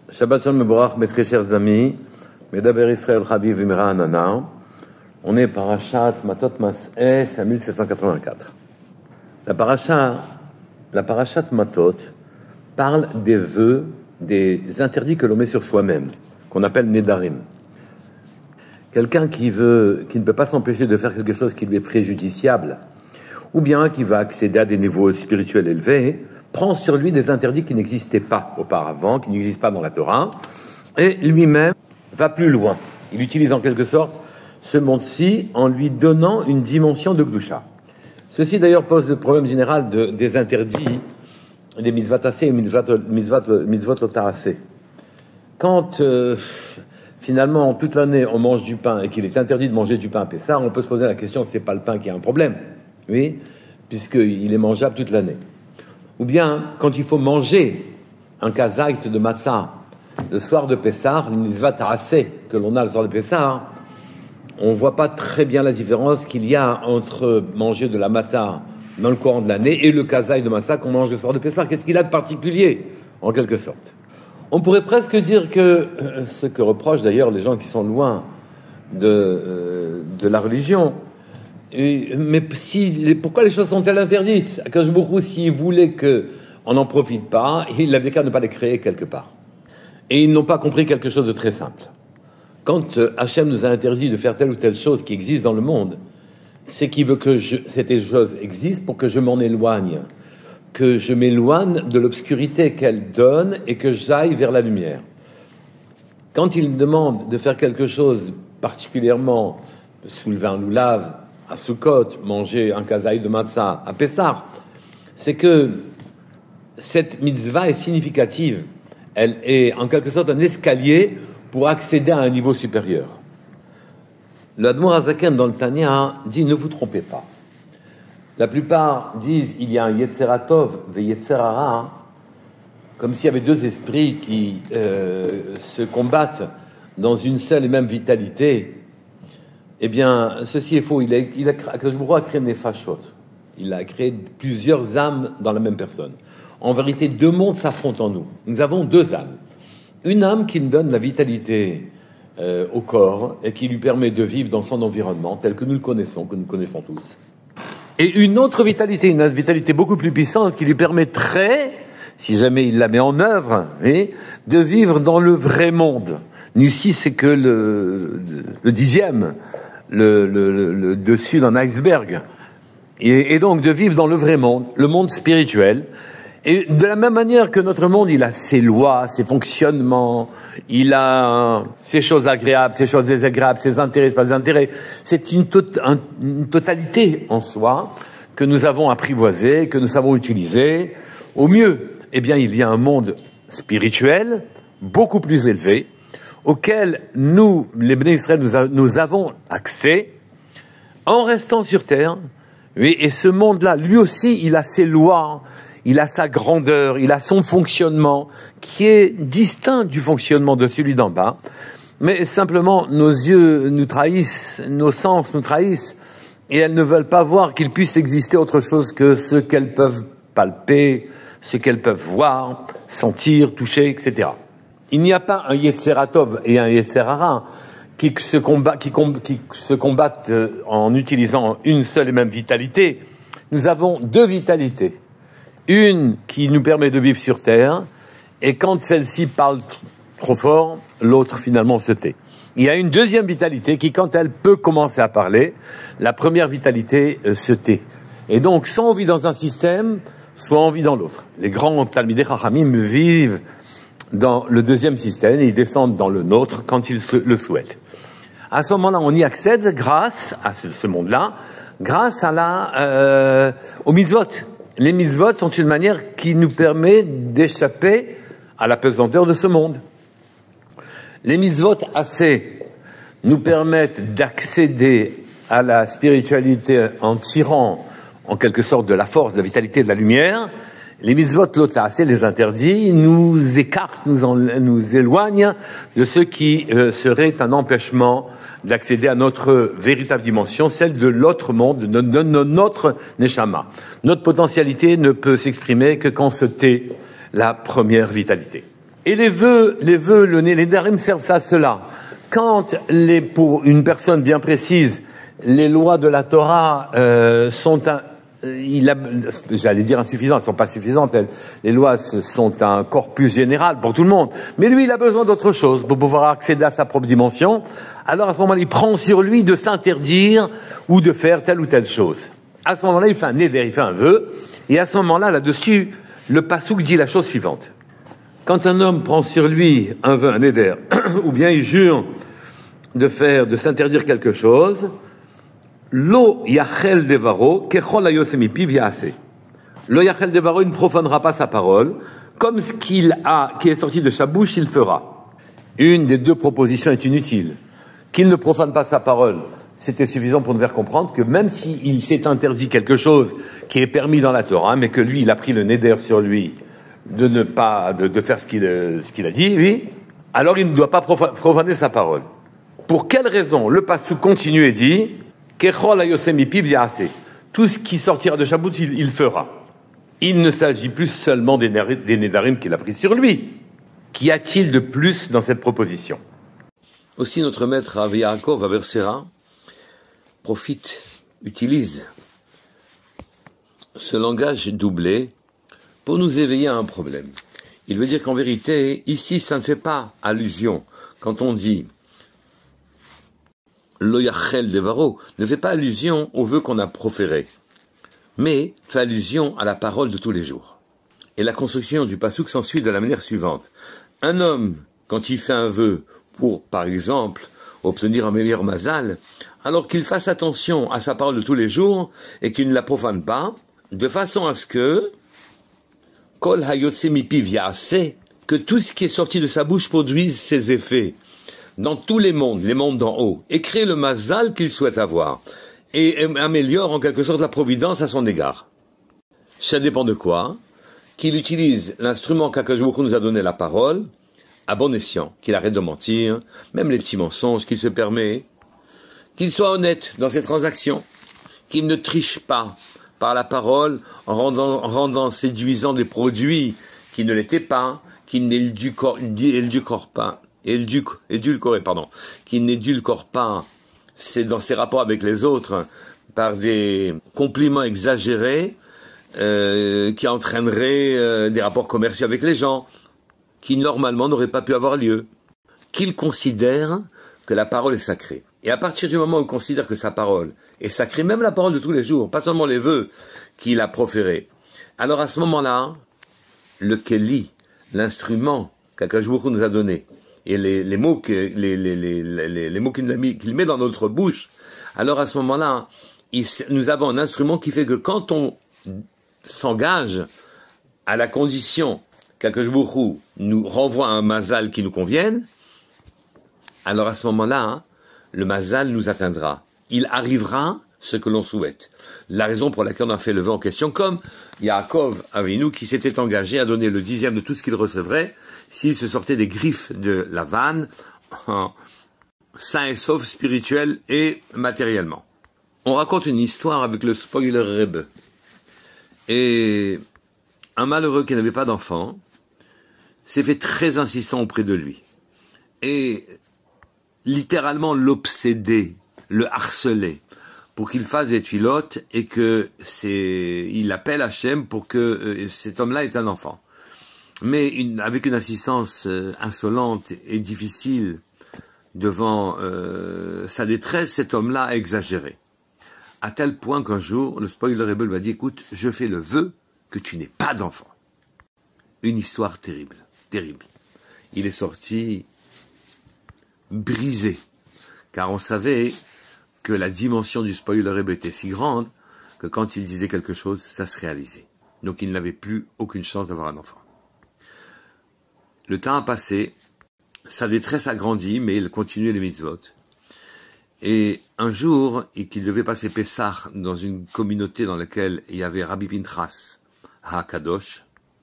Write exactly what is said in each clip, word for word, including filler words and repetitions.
Shabbat Shalom Mevorach, mes très chers amis, Medaber Israël Chaviv Imra Anana. On est parachat Matot Mas'eh, c'est à mille sept cent quatre-vingt-quatre. La parachat, la parachat Matot parle des vœux, des interdits que l'on met sur soi-même, qu'on appelle Nedarim. Quelqu'un qui veut, qui ne peut pas s'empêcher de faire quelque chose qui lui est préjudiciable, ou bien qui va accéder à des niveaux spirituels élevés, prend sur lui des interdits qui n'existaient pas auparavant, qui n'existent pas dans la Torah, et lui-même va plus loin. Il utilise en quelque sorte ce monde-ci en lui donnant une dimension de Gdusha. Ceci d'ailleurs pose le problème général de, des interdits, des mitzvot assez et mitzvot lotarasé. Quand euh, finalement toute l'année on mange du pain et qu'il est interdit de manger du pain à Pessah, on peut se poser la question, c'est pas le pain qui a un problème, oui, puisqu'il est mangeable toute l'année. Ou bien, quand il faut manger un kazaït de matzah le soir de Pessah, une mitzvah tarasé que l'on a le soir de Pessah, on ne voit pas très bien la différence qu'il y a entre manger de la matzah dans le courant de l'année et le kazaït de matzah qu'on mange le soir de Pessah. Qu'est-ce qu'il a de particulier, en quelque sorte? On pourrait presque dire que, euh, ce que reprochent d'ailleurs les gens qui sont loin de, euh, de la religion, Et, mais si, pourquoi les choses sont-elles interdites? Akadosh Baruch Hu, s'il voulait qu'on n'en profite pas, il n'avait qu'à ne pas les créer quelque part. Et ils n'ont pas compris quelque chose de très simple. Quand euh, Hachem nous a interdit de faire telle ou telle chose qui existe dans le monde, c'est qu'il veut que je, cette chose existe pour que je m'en éloigne, que je m'éloigne de l'obscurité qu'elle donne et que j'aille vers la lumière. Quand il demande de faire quelque chose particulièrement, de soulever un loulav, à Sukkot, manger un kazaï de matzah à Pessah, c'est que cette mitzvah est significative. Elle est en quelque sorte un escalier pour accéder à un niveau supérieur. Le Admor Hazaken dans le Tanya dit ne vous trompez pas. La plupart disent il y a un Yetzera Tov ve Yetzera Ra, comme s'il y avait deux esprits qui euh, se combattent dans une seule et même vitalité. Eh bien, ceci est faux. Il a, il a, Akadosh Baruch Hu a créé Nefashot. Il a créé plusieurs âmes dans la même personne. En vérité, deux mondes s'affrontent en nous. Nous avons deux âmes. Une âme qui nous donne la vitalité euh, au corps et qui lui permet de vivre dans son environnement tel que nous le connaissons, que nous connaissons tous. Et une autre vitalité, une vitalité beaucoup plus puissante qui lui permettrait, si jamais il la met en œuvre, et, de vivre dans le vrai monde. Ici, c'est que le, le, le dixième, le, le, le, le dessus d'un iceberg. Et, et donc de vivre dans le vrai monde, le monde spirituel. Et de la même manière que notre monde, il a ses lois, ses fonctionnements, il a ses choses agréables, ses choses désagréables, ses intérêts, ses pas intérêts. C'est une, tot, un, une totalité en soi que nous avons apprivoisée, que nous savons utiliser au mieux. Eh bien, il y a un monde spirituel beaucoup plus élevé, auquel nous, les Bnei Israël, nous, a, nous avons accès en restant sur terre. Oui, et ce monde-là, lui aussi, il a ses lois, il a sa grandeur, il a son fonctionnement qui est distinct du fonctionnement de celui d'en bas. Mais simplement, nos yeux nous trahissent, nos sens nous trahissent, et elles ne veulent pas voir qu'il puisse exister autre chose que ce qu'elles peuvent palper, ce qu'elles peuvent voir, sentir, toucher, et cetera. Il n'y a pas un Yetzera Tov et un Yetzera Ra qui se, combat, qui, qui se combattent en utilisant une seule et même vitalité. Nous avons deux vitalités. Une qui nous permet de vivre sur Terre, et quand celle-ci parle trop fort, l'autre finalement se tait. Il y a une deuxième vitalité qui, quand elle peut commencer à parler, la première vitalité euh, se tait. Et donc, soit on vit dans un système, soit on vit dans l'autre. Les grands Talmidei Chachamim vivent dans le deuxième système, et ils descendent dans le nôtre quand ils le souhaitent. À ce moment-là, on y accède grâce à ce, ce monde-là, grâce à la, euh, aux mitzvot. Les mitzvot sont une manière qui nous permet d'échapper à la pesanteur de ce monde. Les mitzvot assez nous permettent d'accéder à la spiritualité en tirant, en quelque sorte, de la force, de la vitalité, de la lumière. Les mitzvot lotas, les interdits, nous écartent, nous, en, nous éloignent de ce qui euh, serait un empêchement d'accéder à notre véritable dimension, celle de l'autre monde, de, de, de notre neshama. Notre potentialité ne peut s'exprimer que quand se tait la première vitalité. Et les vœux, les vœux, le Nédarim servent à cela. Quand, les, pour une personne bien précise, les lois de la Torah euh, sont un, il a, j'allais dire insuffisantes, elles ne sont pas suffisantes, elles, les lois sont un corpus général pour tout le monde. Mais lui, il a besoin d'autre chose pour pouvoir accéder à sa propre dimension. Alors à ce moment-là, il prend sur lui de s'interdire ou de faire telle ou telle chose. À ce moment-là, il fait un néder, il fait un vœu. Et à ce moment-là, là-dessus, le passouk dit la chose suivante. Quand un homme prend sur lui un vœu, un néder, ou bien il jure de faire, de s'interdire quelque chose, Lo yachel devaro, kechol ayosemipiv yaase. Lo yachel devaro, il ne profanera pas sa parole, comme ce qu'il a, qui est sorti de sa bouche, il fera. Une des deux propositions est inutile. Qu'il ne profane pas sa parole, c'était suffisant pour nous faire comprendre que même s'il s'est interdit quelque chose qui est permis dans la Torah, mais que lui, il a pris le néder sur lui de ne pas, de, de faire ce qu'il, ce qu'il a dit, oui, alors il ne doit pas profaner sa parole. Pour quelle raison? Le passouk continue et dit, Kechol hayosemipiv yaase. Tout ce qui sortira de Shabout, il, il fera. Il ne s'agit plus seulement des, des Nédarim qu'il a pris sur lui. Qu'y a-t-il de plus dans cette proposition? Aussi, notre maître Rav Yaakov Aversera profite, utilise ce langage doublé pour nous éveiller à un problème. Il veut dire qu'en vérité, ici, ça ne fait pas allusion. Quand on dit Lo yachel devaro, ne fait pas allusion au vœu qu'on a proféré, mais fait allusion à la parole de tous les jours. Et la construction du passouk s'ensuit de la manière suivante. Un homme, quand il fait un vœu pour, par exemple, obtenir un meilleur mazal, alors qu'il fasse attention à sa parole de tous les jours et qu'il ne la profane pas, de façon à ce que kol hayotse mipiv yaase, que tout ce qui est sorti de sa bouche produise ses effets dans tous les mondes, les mondes d'en haut, et crée le mazal qu'il souhaite avoir, et améliore en quelque sorte la providence à son égard. Ça dépend de quoi? Qu'il utilise l'instrument qu'Akadosh Baruch Hu nous a donné, la parole, à bon escient, qu'il arrête de mentir, même les petits mensonges qu'il se permet, qu'il soit honnête dans ses transactions, qu'il ne triche pas par la parole en rendant, en rendant séduisant des produits qui ne l'étaient pas, qu'il n'édulcore pas, édulcoré, pardon, qui n'édulcore pas c'est dans ses rapports avec les autres par des compliments exagérés euh, qui entraîneraient euh, des rapports commerciaux avec les gens qui normalement n'auraient pas pu avoir lieu. Qu'il considère que la parole est sacrée. Et à partir du moment où il considère que sa parole est sacrée, même la parole de tous les jours, pas seulement les vœux qu'il a proférés, alors à ce moment-là, le keli, l'instrument qu'Akadosh Baruch Hu nous a donné, et les, les mots que, les, les, les, les, les mots qu'il, mis, qu'il met dans notre bouche, alors à ce moment-là, il, nous avons un instrument qui fait que quand on s'engage à la condition qu'Akadosh Baruch Hu nous renvoie un mazal qui nous convienne, alors à ce moment-là, hein, le mazal nous atteindra. Il arrivera ce que l'on souhaite. La raison pour laquelle on a fait le vœu en question, comme Yaakov Avinu qui s'était engagé à donner le dixième de tout ce qu'il recevrait s'il se sortait des griffes de la vanne, sain et sauf spirituel et matériellement. On raconte une histoire avec le spoiler Rebbe. Et un malheureux qui n'avait pas d'enfant s'est fait très insistant auprès de lui. Et littéralement l'obséder, le harceler, pour qu'il fasse des tuilottes et que c'est, il appelle Hachem pour que euh, cet homme-là ait un enfant. Mais une, avec une insistance euh, insolente et difficile devant euh, sa détresse, cet homme-là a exagéré. À tel point qu'un jour, le spoiler Rebbe lui a dit, écoute, je fais le vœu que tu n'aies pas d'enfant. Une histoire terrible, terrible. Il est sorti brisé, car on savait que la dimension du spoiler Rebbe était si grande que quand il disait quelque chose, ça se réalisait. Donc il n'avait plus aucune chance d'avoir un enfant. Le temps a passé, sa détresse a grandi, mais il continuait les mitzvot. Et un jour, et qu'il devait passer Pessah dans une communauté dans laquelle il y avait Rabbi Pinchas HaKadosh,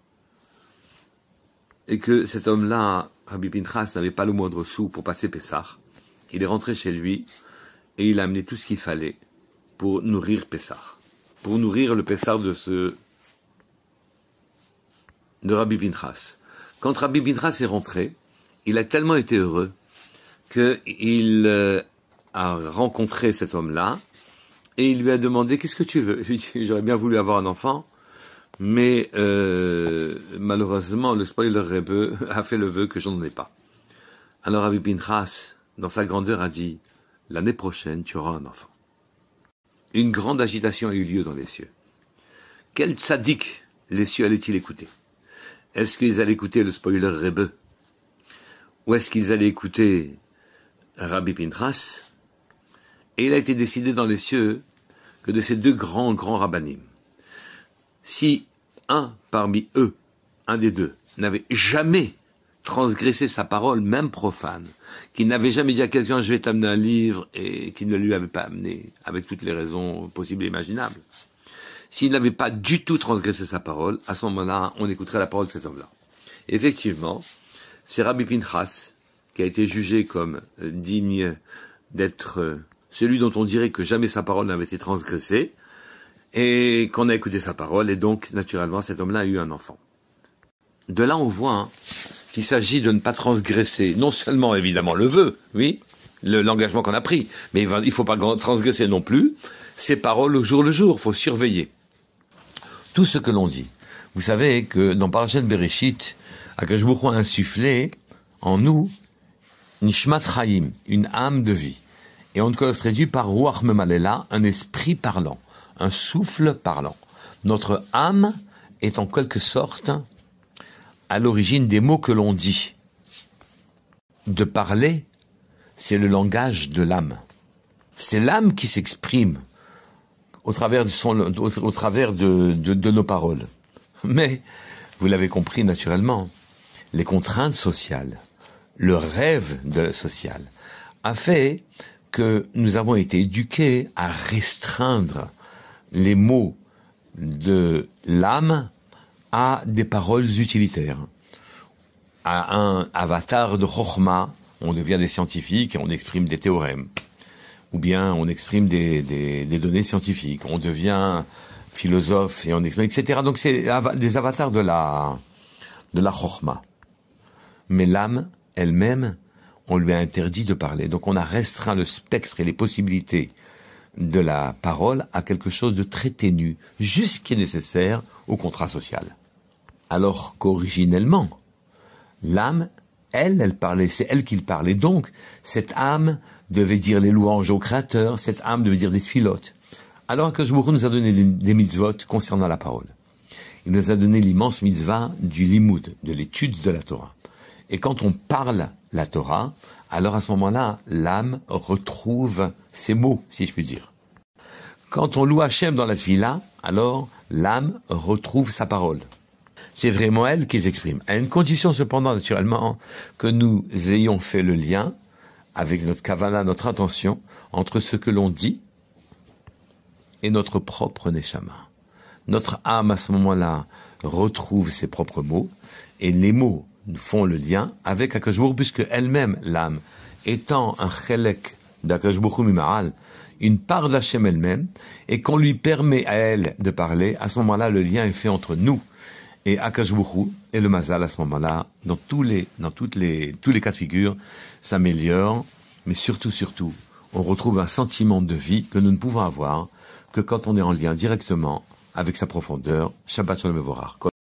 et que cet homme-là, Rabbi Pinchas, n'avait pas le moindre sou pour passer Pessah, il est rentré chez lui et il a amené tout ce qu'il fallait pour nourrir Pessah, pour nourrir le Pessah de ce de Rabbi Pinchas. Quand Rabbi Pinchas est rentré, il a tellement été heureux qu'il euh, a rencontré cet homme-là et il lui a demandé « Qu'est-ce que tu veux ?» J'aurais bien voulu avoir un enfant, mais euh, malheureusement, le spoiler Rebbe a fait le vœu que je n'en ai pas. Alors Rabbi Pinchas, dans sa grandeur, a dit « L'année prochaine, tu auras un enfant. » Une grande agitation a eu lieu dans les cieux. Quel tzaddik les cieux allaient-ils écouter? Est-ce qu'ils allaient écouter le spoiler Rebbe? Ou est-ce qu'ils allaient écouter Rabbi Pinchas? Et il a été décidé dans les cieux que de ces deux grands, grands rabbanim, si un parmi eux, un des deux, n'avait jamais transgressé sa parole, même profane, qu'il n'avait jamais dit à quelqu'un « je vais t'amener un livre » et qu'il ne lui avait pas amené, avec toutes les raisons possibles et imaginables. S'il n'avait pas du tout transgressé sa parole, à ce moment-là, on écouterait la parole de cet homme-là. Effectivement, c'est Rabbi Pinchas qui a été jugé comme digne d'être celui dont on dirait que jamais sa parole n'avait été transgressée, et qu'on a écouté sa parole, et donc, naturellement, cet homme-là a eu un enfant. De là, on voit hein, qu'il s'agit de ne pas transgresser, non seulement, évidemment, le vœu, oui, le, l'engagement qu'on a pris, mais il ne faut pas transgresser non plus ses paroles au jour le jour, il faut surveiller tout ce que l'on dit. Vous savez que dans Parashat Bereshit, Akadosh Baruch Hu a insufflé en nous Nishmat Chaim, une âme de vie. Et on le traduit par Ruach Memalela, un esprit parlant, un souffle parlant. Notre âme est en quelque sorte à l'origine des mots que l'on dit. De parler, c'est le langage de l'âme. C'est l'âme qui s'exprime au travers de, son, au, au travers de, de, de nos paroles. Mais, vous l'avez compris naturellement, les contraintes sociales, le rêve de social, a fait que nous avons été éduqués à restreindre les mots de l'âme à des paroles utilitaires. À un avatar de Chokhmah, on devient des scientifiques et on exprime des théorèmes. Ou bien on exprime des, des, des données scientifiques, on devient philosophe et on exprime, et cetera. Donc c'est des avatars de la, de la Chokhmah. Mais l'âme, elle-même, on lui a interdit de parler. Donc on a restreint le spectre et les possibilités de la parole à quelque chose de très ténu, juste ce qui est nécessaire au contrat social. Alors qu'originellement, l'âme, elle, elle parlait, c'est elle qui parlait. Donc, cette âme devait dire les louanges au Créateur, cette âme devait dire des filotes. Alors que Akadosh Baruch Hu nous a donné des, des mitzvot concernant la parole. Il nous a donné l'immense mitzvah du limoud, de l'étude de la Torah. Et quand on parle la Torah, alors à ce moment-là, l'âme retrouve ses mots, si je puis dire. Quand on loue Hachem dans la Tfila, alors l'âme retrouve sa parole. C'est vraiment elle qui s'exprime. À une condition cependant, naturellement, que nous ayons fait le lien avec notre kavana, notre intention, entre ce que l'on dit et notre propre neshama. Notre âme, à ce moment-là, retrouve ses propres mots, et les mots font le lien avec Akadosh Baruch Hu, puisque elle-même, l'âme, étant un chelek d'Akadosh Baruch Hu Mima'al, une part d'Hachem elle-même, et qu'on lui permet à elle de parler, à ce moment-là, le lien est fait entre nous et Akadosh Baruch Hu, et le mazal, à ce moment-là, dans tous les, dans toutes les, tous les cas de figure, s'améliore, mais surtout, surtout, on retrouve un sentiment de vie que nous ne pouvons avoir que quand on est en lien directement avec sa profondeur. Shabbat Shalom Mevorach.